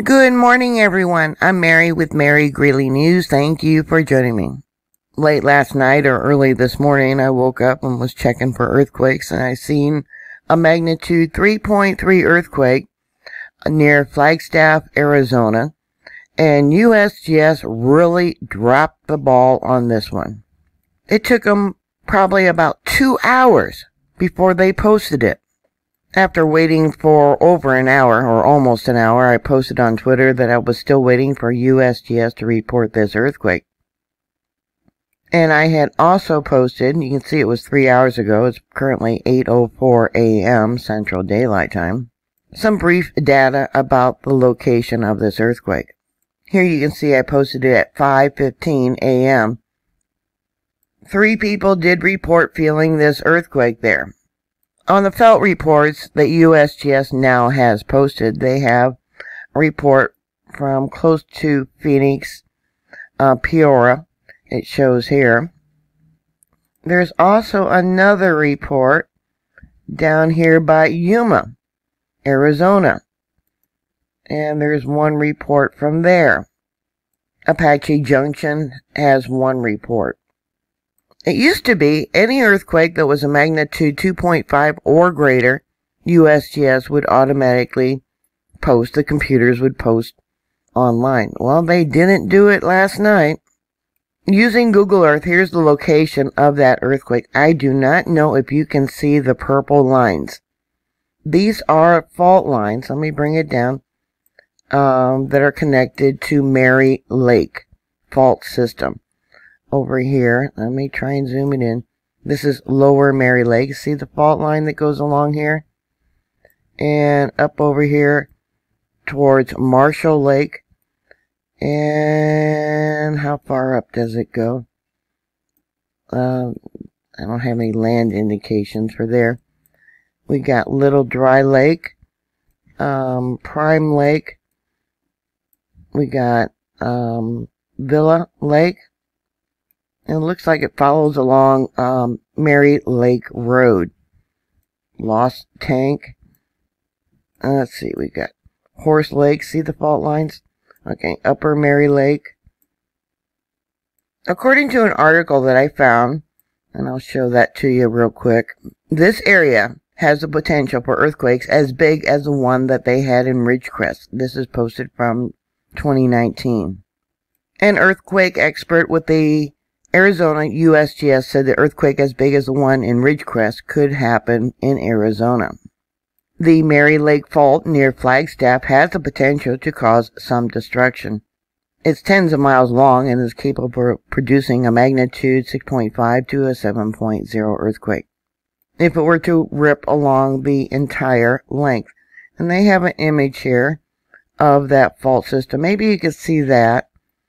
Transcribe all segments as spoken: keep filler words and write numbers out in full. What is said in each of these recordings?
Good morning, everyone. I'm Mary with Mary Greeley News. Thank you for joining me. Late last night or early this morning, I woke up and was checking for earthquakes, and I seen a magnitude three point three earthquake near Flagstaff, Arizona, and U S G S really dropped the ball on this one. It took them probably about two hours before they posted it. After waiting for over an hour, or almost an hour, I posted on Twitter that I was still waiting for U S G S to report this earthquake. And I had also posted, you can see it was three hours ago, it's currently eight oh four a m Central Daylight Time, some brief data about the location of this earthquake. Here you can see I posted it at five fifteen a m Three people did report feeling this earthquake there. On the felt reports that U S G S now has posted, they have a report from close to Phoenix, uh, Peoria, it shows here. There's also another report down here by Yuma, Arizona. And there's one report from there. Apache Junction has one report. It used to be any earthquake that was a magnitude two point five or greater, U S G S would automatically post, the computers would post online. Well, they didn't do it last night. Using Google Earth, here's the location of that earthquake. I do not know if you can see the purple lines. These are fault lines, let me bring it down, um, that are connected to Mary Lake fault system. Over here, let me try and zoom it in. This is Lower Mary Lake. See the fault line that goes along here? And up over here towards Marshall Lake. And how far up does it go? Um, I don't have any land indications for there. We got Little Dry Lake, um, Prime Lake. We got um, Villa Lake. And it looks like it follows along um, Mary Lake Road. Lost Tank. Uh, let's see, we got Horse Lake. See the fault lines? Okay, Upper Mary Lake. According to an article that I found, and I'll show that to you real quick, this area has the potential for earthquakes as big as the one that they had in Ridgecrest. This is posted from twenty nineteen. An earthquake expert with the Arizona U S G S said the earthquake as big as the one in Ridgecrest could happen in Arizona. The Mary Lake Fault near Flagstaff has the potential to cause some destruction. It's tens of miles long and is capable of producing a magnitude six point five to a seven point zero earthquake if it were to rip along the entire length. And they have an image here of that fault system. Maybe you can see that.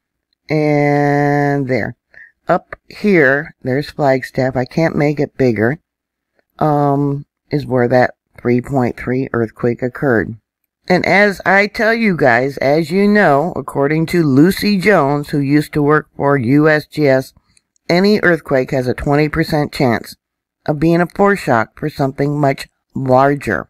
And there. Up here, there's Flagstaff. I can't make it bigger. Um, is where that three point three earthquake occurred. And as I tell you guys, as you know, according to Lucy Jones, who used to work for U S G S, any earthquake has a twenty percent chance of being a foreshock for something much larger.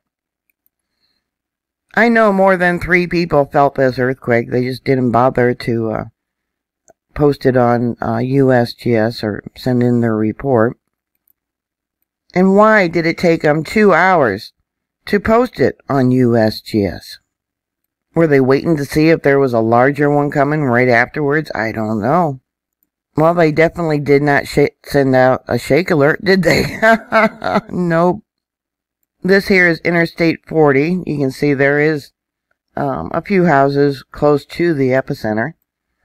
I know more than three people felt this earthquake. They just didn't bother to uh, post it on uh, U S G S or send in their report. And why did it take them two hours to post it on U S G S? Were they waiting to see if there was a larger one coming right afterwards? I don't know. Well, they definitely did not sh send out a shake alert, did they? Nope. This here is Interstate forty. You can see there is um, a few houses close to the epicenter.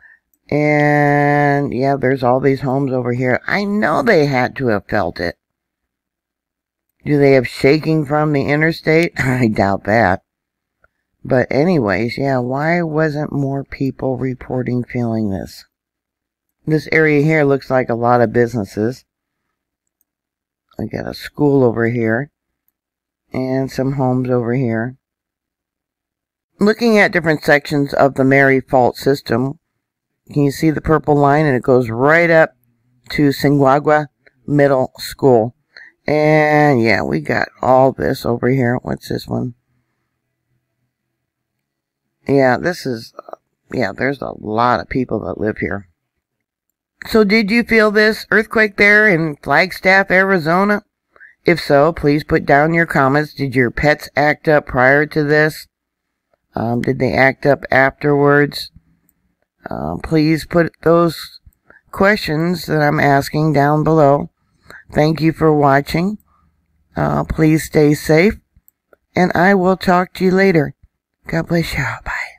And yeah, there's all these homes over here. I know they had to have felt it. Do they have shaking from the interstate? I doubt that. But anyways, yeah, why wasn't more people reporting feeling this? This area here looks like a lot of businesses. I got a school over here. And some homes over here. Looking at different sections of the Mary Fault system, can you see the purple line? And it goes right up to Singuagua Middle School. And yeah, we got all this over here. What's this one? Yeah, this is, yeah, there's a lot of people that live here. So did you feel this earthquake there in Flagstaff, Arizona? If so, please put down your comments. Did your pets act up prior to this? Um, did they act up afterwards? Uh, please put those questions that I'm asking down below. Thank you for watching. Uh, please stay safe, and I will talk to you later. God bless you. Bye.